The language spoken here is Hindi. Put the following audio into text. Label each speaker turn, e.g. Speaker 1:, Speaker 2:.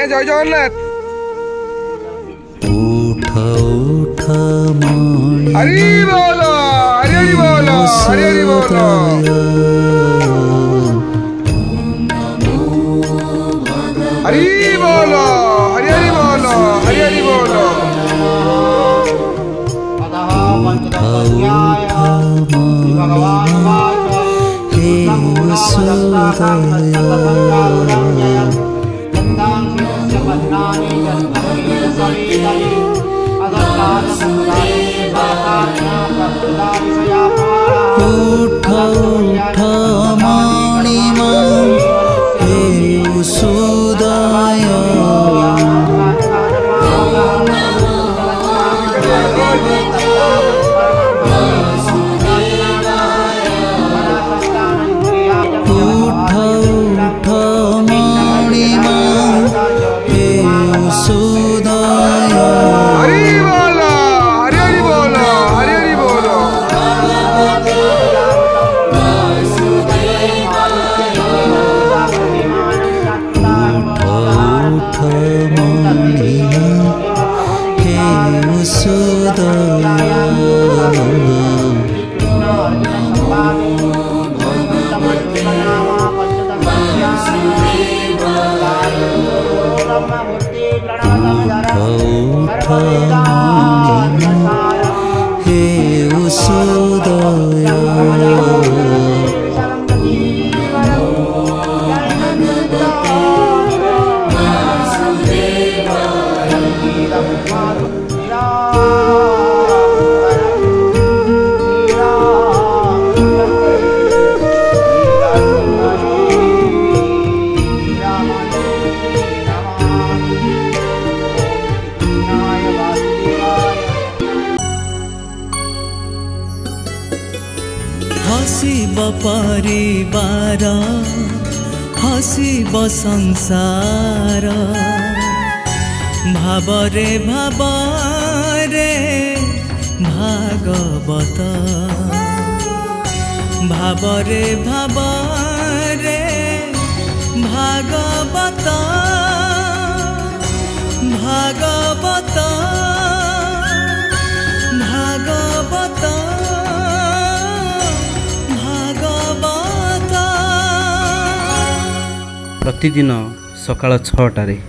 Speaker 1: जय जगन्नाथ। हरि बोल हरि बोल हरि बोल। हरि बोल हरि हरि बोल हरि हरि बोल।
Speaker 2: उठ उठ मणिमा हे सुदय उठ उठ मणिमा हे सुदय।
Speaker 1: हरि बोल हरि हरि बोल हरि हरि बोल।
Speaker 2: उठ मणिमा हे सुदय। हे सुदय। हसिब परिवार हसिब संसार भावरे भावरे भागवत भावरे भावरे भागवत भागवत भागवत
Speaker 3: प्रतिदिन सकाळ 6टारे